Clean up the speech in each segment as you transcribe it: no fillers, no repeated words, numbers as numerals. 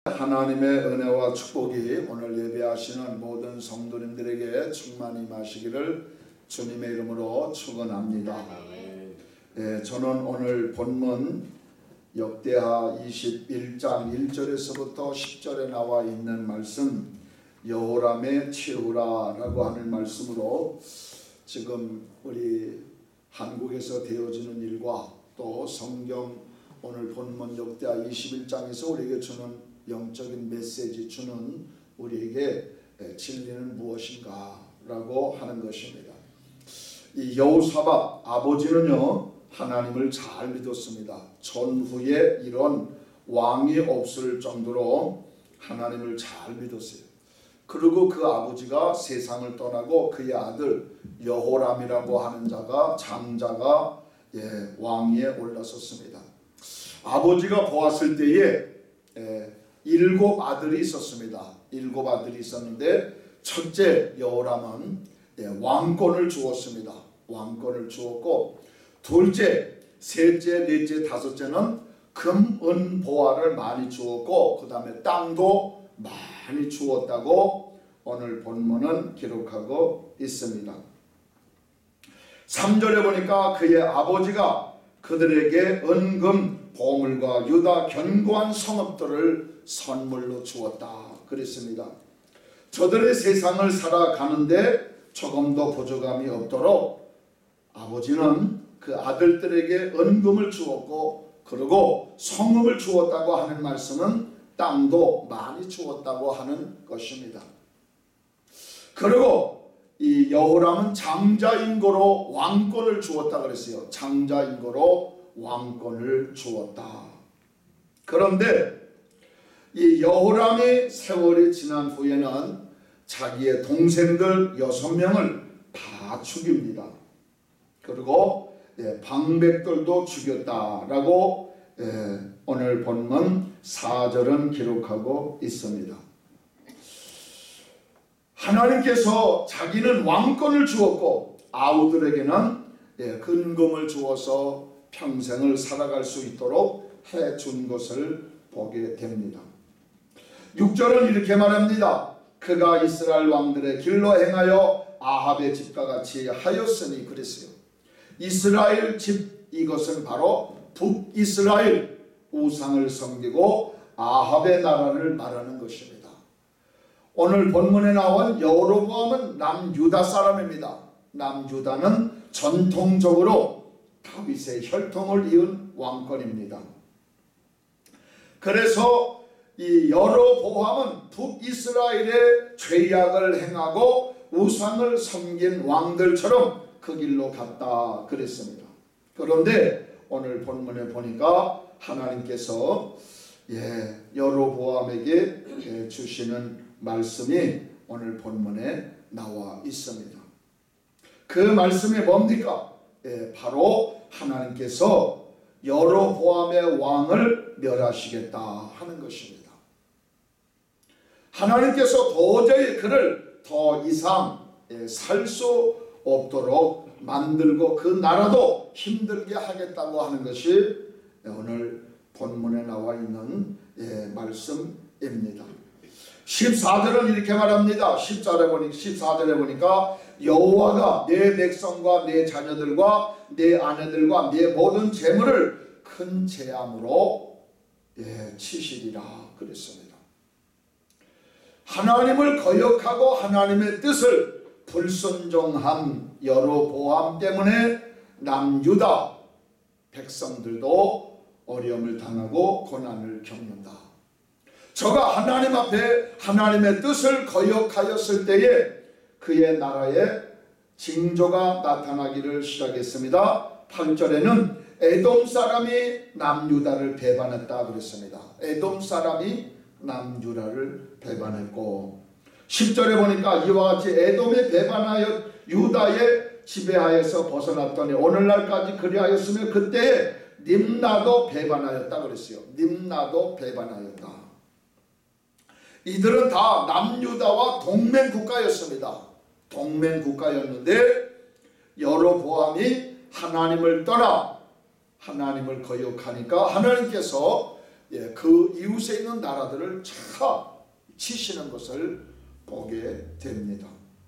하나님의 은혜와 축복이 오늘 예배하시는 모든 성도님들에게 충만히 임하시기를 주님의 이름으로 축원합니다. 저는 오늘 본문 역대하 21장 1절에서부터 10절에 나와 있는 말씀, 여호람의 최후라라고 하는 말씀으로 지금 우리 한국에서 되어지는 일과 또 성경 오늘 본문 역대하 21장에서 우리에게 주는 영적인 메시지 주는 우리에게 진리는 무엇인가 라고 하는 것입니다. 이 여호사밧 아버지는요, 하나님을 잘 믿었습니다. 전후에 이런 왕이 없을 정도로 하나님을 잘 믿었어요. 그리고 그 아버지가 세상을 떠나고 그의 아들 여호람이라고 하는 자가 장자가 왕위에 올라섰습니다. 아버지가 보았을 때에 7 아들이 있었습니다. 7 아들이 있었는데 첫째 여호람은 왕권을 주었습니다. 왕권을 주었고, 둘째, 셋째, 넷째, 다섯째는 금, 은, 보화를 많이 주었고, 그 다음에 땅도 많이 주었다고 오늘 본문은 기록하고 있습니다. 3절에 보니까 그의 아버지가 그들에게 은금, 보물과 유다 견고한 성읍들을 선물로 주었다 그랬습니다. 저들의 세상을 살아가는데 조금도 부족함이 없도록 아버지는 그 아들들에게 은금을 주었고, 그리고 성읍을 주었다고 하는 말씀은 땅도 많이 주었다고 하는 것입니다. 그리고 이 여호람은 장자인고로 왕권을 주었다 그랬어요. 장자인고로 왕권을 주었다. 그런데 이 여호람의 세월이 지난 후에는 자기의 동생들 6명을 다 죽입니다. 그리고 방백들도 죽였다라고 오늘 본문 4절은 기록하고 있습니다. 하나님께서 자기는 왕권을 주었고 아우들에게는 근금을 주어서 평생을 살아갈 수 있도록 해준 것을 보게 됩니다. 6절은 이렇게 말합니다. 그가 이스라엘 왕들의 길로 행하여 아합의 집과 같이 하였으니 그랬어요. 이스라엘 집, 이것은 바로 북이스라엘, 우상을 섬기고 아합의 나라를 말하는 것입니다. 오늘 본문에 나온 여로보암은 남유다 사람입니다. 남유다는 전통적으로 다윗의 혈통을 이은 왕권입니다. 그래서 이 여로보암은 북이스라엘의 죄악을 행하고 우상을 섬긴 왕들처럼 그 길로 갔다 그랬습니다. 그런데 오늘 본문에 보니까 하나님께서 여로보암에게 주시는 말씀이 오늘 본문에 나와 있습니다. 그 말씀이 뭡니까? 바로 하나님께서 여로보암의 왕을 멸하시겠다 하는 것입니다. 하나님께서 도저히 그를 더 이상 살 수 없도록 만들고 그 나라도 힘들게 하겠다고 하는 것이 오늘 본문에 나와 있는 말씀입니다. 14절은 이렇게 말합니다. 14절에 보니까 여호와가 내 백성과 내 자녀들과 내 아내들과 내 모든 재물을 큰 재앙으로 치시리라 그랬습니다. 하나님을 거역하고 하나님의 뜻을 불순종한 여로보암 때문에 남유다 백성들도 어려움을 당하고 고난을 겪는다. 저가 하나님 앞에 하나님의 뜻을 거역하였을 때에 그의 나라에 징조가 나타나기를 시작했습니다. 8절에는 에돔 사람이 남유다를 배반했다 그랬습니다. 에돔 사람이 남유다를 배반했고, 10절에 보니까 이와 같이 에돔이 배반하여 유다의 지배하에서 벗어났더니 오늘날까지 그리하였으며 그때에 림나도 배반하였다 그랬어요. 림나도 배반하였다. 이들은 다 남유다와 동맹국가였습니다. 동맹국가였는데 여로보암이 하나님을 떠나 하나님을 거역하니까 하나님께서 그 이웃에 있는 나라들을 차 치시는 것을 보게 됩니다.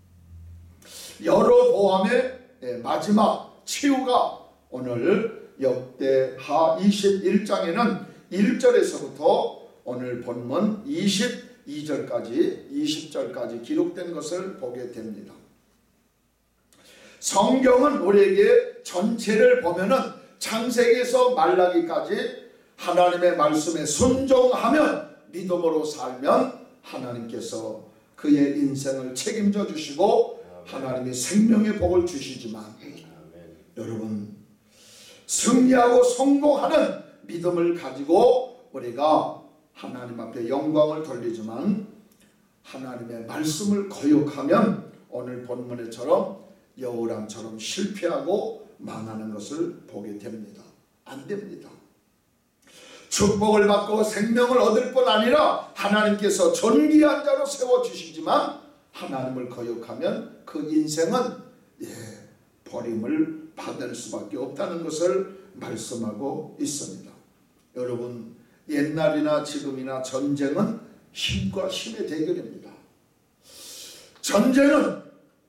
여로보암의 마지막 치유가 오늘 역대하 21장에는 1절에서부터 오늘 본문 22절까지 20절까지 기록된 것을 보게 됩니다. 성경은 우리에게 전체를 보면은 창세기에서 말라기까지 하나님의 말씀에 순종하면, 믿음으로 살면 하나님께서 그의 인생을 책임져 주시고 하나님의 생명의 복을 주시지만, 여러분, 승리하고 성공하는 믿음을 가지고 우리가 하나님 앞에 영광을 돌리지만 하나님의 말씀을 거역하면 오늘 본문에처럼 여호람처럼 실패하고 망하는 것을 보게 됩니다. 안 됩니다. 축복을 받고 생명을 얻을 뿐 아니라 하나님께서 존귀한 자로 세워주시지만 하나님을 거역하면 그 인생은 버림을 받을 수밖에 없다는 것을 말씀하고 있습니다. 여러분, 옛날이나 지금이나 전쟁은 힘과 힘의 대결입니다. 전쟁은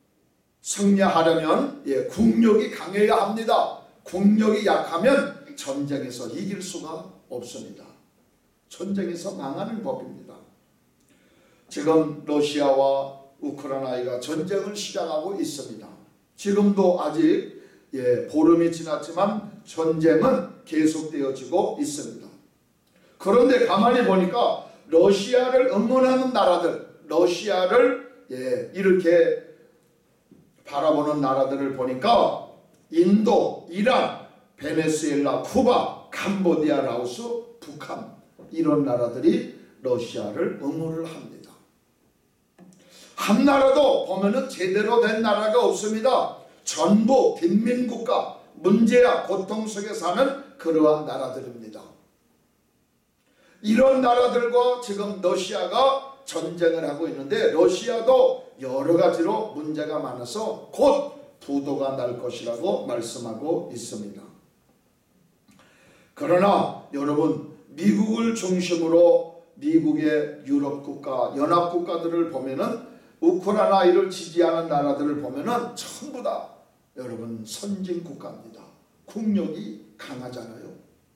승리하려면 국력이 강해야 합니다. 국력이 약하면 전쟁에서 이길 수가 없습니다. 전쟁에서 망하는 법입니다. 지금 러시아와 우크라이나가 전쟁을 시작하고 있습니다. 지금도 아직 보름이 지났지만 전쟁은 계속되어지고 있습니다. 그런데 가만히 보니까 러시아를 응원하는 나라들, 러시아를 이렇게 바라보는 나라들을 보니까 인도, 이란, 베네수엘라, 쿠바, 캄보디아, 라오스, 북한, 이런 나라들이 러시아를 응원을 합니다. 한 나라도 보면은 제대로 된 나라가 없습니다. 전부 빈민국가, 문제야 고통 속에 사는 그러한 나라들입니다. 이런 나라들과 지금 러시아가 전쟁을 하고 있는데, 러시아도 여러 가지로 문제가 많아서 곧 부도가 날 것이라고 말씀하고 있습니다. 그러나 여러분, 미국을 중심으로 미국의 유럽 국가, 연합 국가들을 보면은 우크라이나를 지지하는 나라들을 보면은 전부 다 여러분 선진 국가입니다. 국력이 강하잖아요.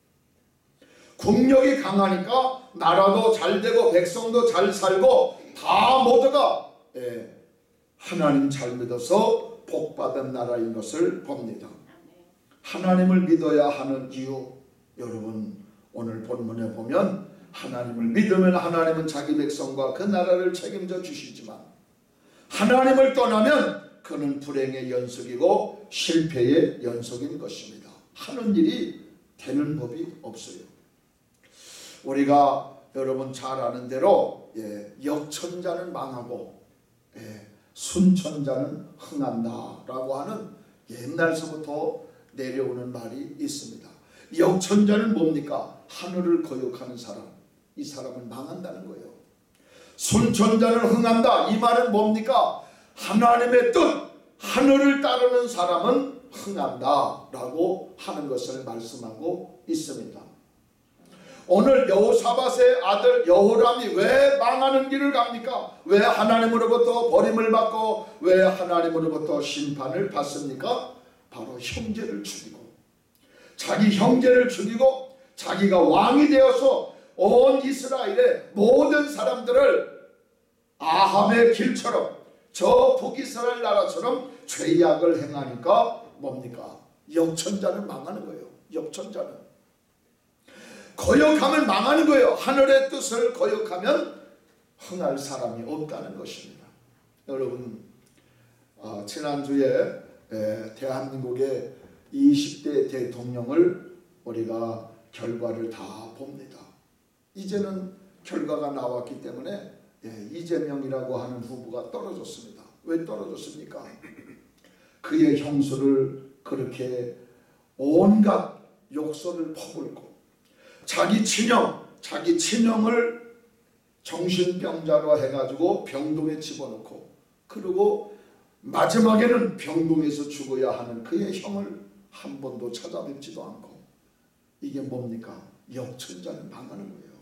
국력이 강하니까 나라도 잘 되고 백성도 잘 살고 다 모두가 하나님 잘 믿어서 복받은 나라인 것을 봅니다. 하나님을 믿어야 하는 이유, 여러분 오늘 본문에 보면 하나님을 믿으면 하나님은 자기 백성과 그 나라를 책임져 주시지만 하나님을 떠나면 그는 불행의 연속이고 실패의 연속인 것입니다. 하는 일이 되는 법이 없어요. 우리가 여러분 잘 아는 대로 역천자는 망하고 순천자는 흥한다 라고 하는 옛날서부터 내려오는 말이 있습니다. 역천자는 뭡니까? 하늘을 거역하는 사람, 이 사람은 망한다는 거예요. 순천자는 흥한다, 이 말은 뭡니까? 하나님의 뜻, 하늘을 따르는 사람은 흥한다 라고 하는 것을 말씀하고 있습니다. 오늘 여호사밧의 아들 여호람이 왜 망하는 길을 갑니까? 왜 하나님으로부터 버림을 받고 왜 하나님으로부터 심판을 받습니까? 바로 형제를 죽이고, 자기 형제를 죽이고 자기가 왕이 되어서 온 이스라엘의 모든 사람들을 아합의 길처럼 저 북이스라엘 나라처럼 죄악을 행하니까 뭡니까? 역천자는 망하는 거예요. 역천자는 거역하면 망하는 거예요. 하늘의 뜻을 거역하면 흥할 사람이 없다는 것입니다. 여러분, 지난주에 대한민국의 20대 대통령을 우리가 결과를 다 봅니다. 이제는 결과가 나왔기 때문에 이재명이라고 하는 후보가 떨어졌습니다. 왜 떨어졌습니까? 그의 형수를 그렇게 온갖 욕설을 퍼붓고 자기 친형을 정신병자로 해가지고 병동에 집어넣고, 그리고 마지막에는 병동에서 죽어야 하는 그의 형을 한 번도 찾아뵙지도 않고, 이게 뭡니까? 역천자는 망하는 거예요.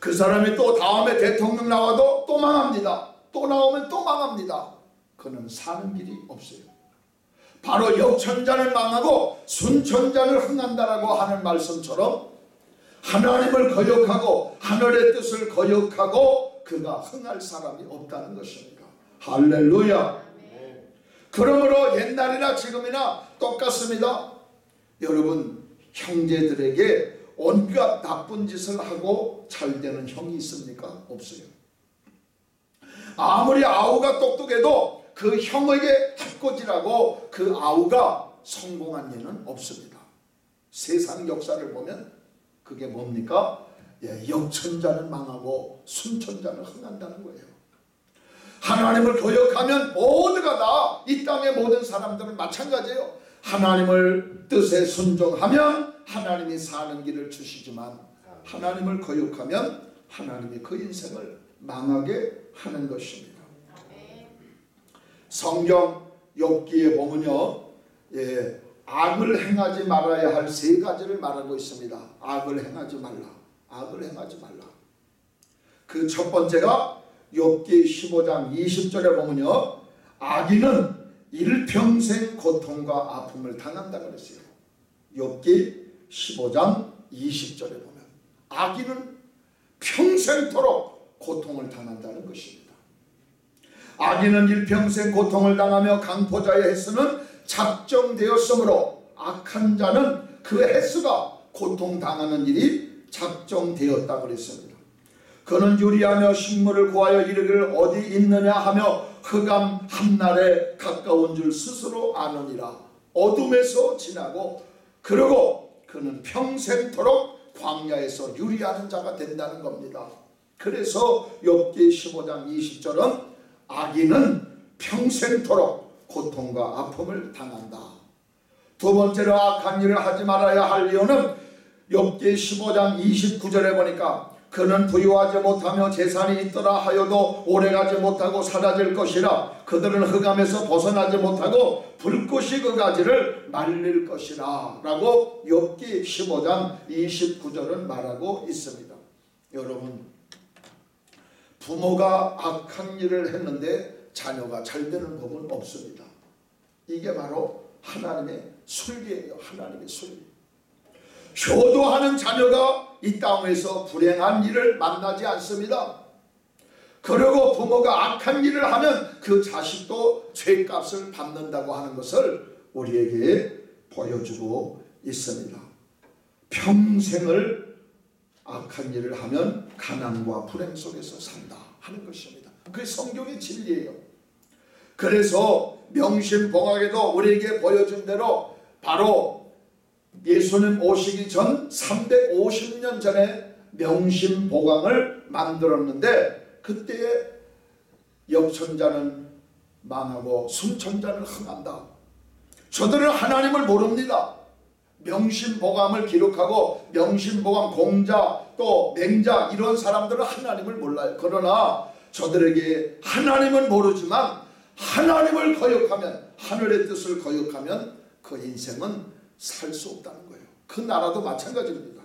그 사람이 또 다음에 대통령 나와도 또 망합니다. 또 나오면 또 망합니다. 그는 사는 길이 없어요. 바로 역천자는 망하고 순천자는 흥한다라고 하는 말씀처럼 하나님을 거역하고 하늘의 뜻을 거역하고 그가 흥할 사람이 없다는 것입니다. 할렐루야. 그러므로 옛날이나 지금이나 똑같습니다. 여러분, 형제들에게 온갖 나쁜 짓을 하고 잘 되는 형이 있습니까? 없어요. 아무리 아우가 똑똑해도 그 형에게 해코지라고 그 아우가 성공한 예는 없습니다. 세상 역사를 보면 그게 뭡니까? 역천자는 망하고 순천자는 흥한다는 거예요. 하나님을 거역하면 모두가 다 이 땅의 모든 사람들은 마찬가지예요. 하나님을 뜻에 순종하면 하나님이 사는 길을 주시지만 하나님을 거역하면 하나님이 그 인생을 망하게 하는 것입니다. 성경 욥기에 보면요, 악을 행하지 말아야 할 세 가지를 말하고 있습니다. 악을 행하지 말라. 악을 행하지 말라. 그 첫 번째가 욥기 15장 20절에 보면요, 악인은 일평생 고통과 아픔을 당한다 그랬어요. 욥기 15장 20절에 보면 악인은 평생토록 고통을 당한다는 것입니다. 악인은 일평생 고통을 당하며 강포자의 횟수는 작정되었으므로 악한 자는 그 횟수가 고통당하는 일이 작정되었다 그랬습니다. 그는 유리하며 식물을 구하여 이르기를 어디 있느냐 하며 흑암 한날에 가까운 줄 스스로 아느니라. 어둠에서 지나고 그러고 그는 평생토록 광야에서 유리하는 자가 된다는 겁니다. 그래서 욥기 15장 20절은 악인은 평생토록 고통과 아픔을 당한다. 두 번째로 악한 일을 하지 말아야 할 이유는 욥기 15장 29절에 보니까 그는 부유하지 못하며 재산이 있더라 하여도 오래가지 못하고 사라질 것이라. 그들은 흑암에서 벗어나지 못하고 불꽃이 그 가지를 말릴 것이라 라고 욥기 15장 29절은 말하고 있습니다. 여러분, 부모가 악한 일을 했는데 자녀가 잘 되는 법은 없습니다. 이게 바로 하나님의 순리예요. 하나님의 순리. 효도하는 자녀가 이 땅에서 불행한 일을 만나지 않습니다. 그리고 부모가 악한 일을 하면 그 자식도 죄값을 받는다고 하는 것을 우리에게 보여주고 있습니다. 평생을 악한 일을 하면 가난과 불행 속에서 산다 하는 것입니다. 그게 성경의 진리예요. 그래서 명심봉학에도 우리에게 보여준 대로 바로 예수님 오시기 전 350년 전에 명심보강을 만들었는데 그때에 역천자는 망하고 순천자는 흥한다. 저들은 하나님을 모릅니다. 명심보감을 기록하고 명심보감 공자 또 맹자 이런 사람들은 하나님을 몰라요. 그러나 저들에게 하나님은 모르지만 하나님을 거역하면, 하늘의 뜻을 거역하면 그 인생은 살 수 없다는 거예요. 그 나라도 마찬가지입니다.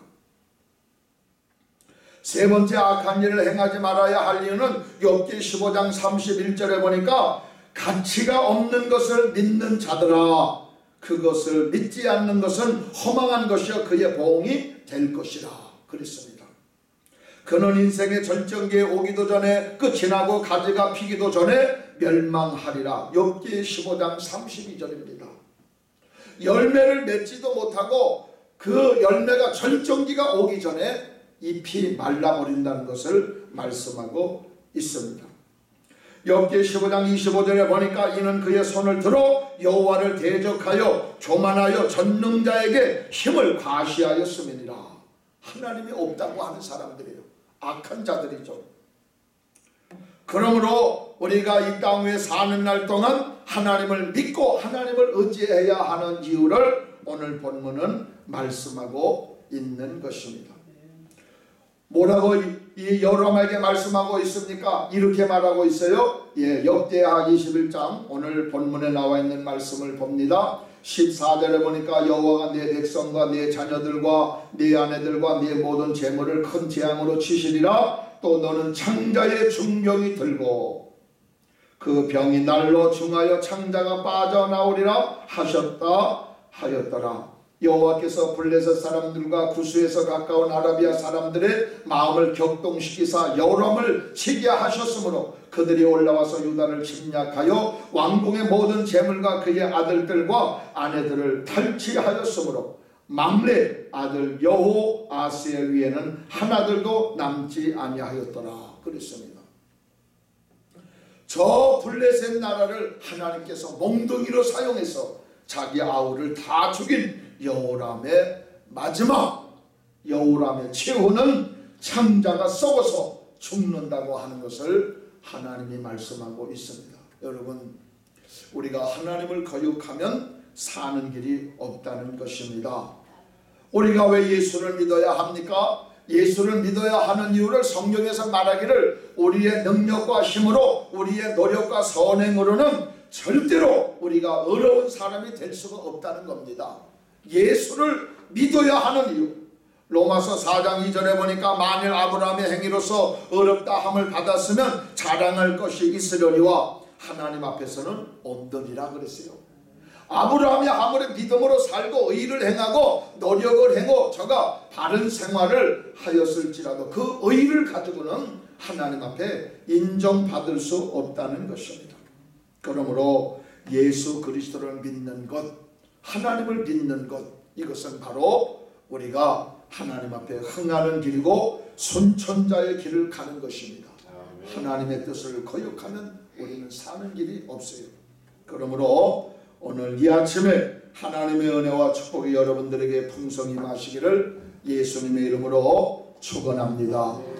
세 번째 악한 일을 행하지 말아야 할 이유는 욥기 15장 31절에 보니까 가치가 없는 것을 믿는 자들아 그것을 믿지 않는 것은 허망한 것이여 그의 보응이 될 것이라 그랬습니다. 그는 인생의 절정기에 오기도 전에 끝이 나고 가지가 피기도 전에 멸망하리라. 욥기 15장 32절입니다. 열매를 맺지도 못하고 그 열매가 절정기가 오기 전에 잎이 말라버린다는 것을 말씀하고 있습니다. 욥기 15장 25절에 보니까 이는 그의 손을 들어 여호와를 대적하여 교만하여 전능자에게 힘을 과시하였음이니라. 하나님이 없다고 하는 사람들이에요. 악한 자들이죠. 그러므로 우리가 이 땅 위에 사는 날 동안 하나님을 믿고 하나님을 의지해야 하는 이유를 오늘 본문은 말씀하고 있는 것입니다. 뭐라고 이 여러분에게 말씀하고 있습니까? 이렇게 말하고 있어요. 욥기야 21장 오늘 본문에 나와 있는 말씀을 봅니다. 14절에 보니까 여호와가 네 백성과 네 자녀들과 네 아내들과 네 모든 재물을 큰 재앙으로 치시리라. 또 너는 창자의 중병이 들고 그 병이 날로 중하여 창자가 빠져나오리라 하였더라. 여호와께서 블레셋 사람들과 구스에서 가까운 아라비아 사람들의 마음을 격동시키사 여호람을 치게 하셨으므로 그들이 올라와서 유다를 침략하여 왕궁의 모든 재물과 그의 아들들과 아내들을 탈취하였으므로 막내 아들 여호아스의 위에는 하나들도 남지 아니하였더라 그랬습니다. 저 블레셋 나라를 하나님께서 몽둥이로 사용해서 자기 아우를 다 죽인 여호람의 마지막 여호람의 최후는 창자가 썩어서 죽는다고 하는 것을 하나님이 말씀하고 있습니다. 여러분, 우리가 하나님을 거역하면 사는 길이 없다는 것입니다. 우리가 왜 예수를 믿어야 합니까? 예수를 믿어야 하는 이유를 성경에서 말하기를 우리의 능력과 힘으로 우리의 노력과 선행으로는 절대로 우리가 어려운 사람이 될 수가 없다는 겁니다. 예수를 믿어야 하는 이유, 로마서 4장 2절에 보니까 만일 아브라함의 행위로서 어렵다 함을 받았으면 자랑할 것이 있으려니와 하나님 앞에서는 없느니라 그랬어요. 아브라함이 아무리 믿음으로 살고 의를 행하고 노력을 행하고 저가 바른 생활을 하였을지라도 그 의를 가지고는 하나님 앞에 인정받을 수 없다는 것입니다. 그러므로 예수 그리스도를 믿는 것, 하나님을 믿는 것, 이것은 바로 우리가 하나님 앞에 흥하는 길이고 순천자의 길을 가는 것입니다. 하나님의 뜻을 거역하면 우리는 사는 길이 없어요. 그러므로 오늘 이 아침에 하나님의 은혜와 축복이 여러분들에게 풍성히 마시기를 예수님의 이름으로 축원합니다.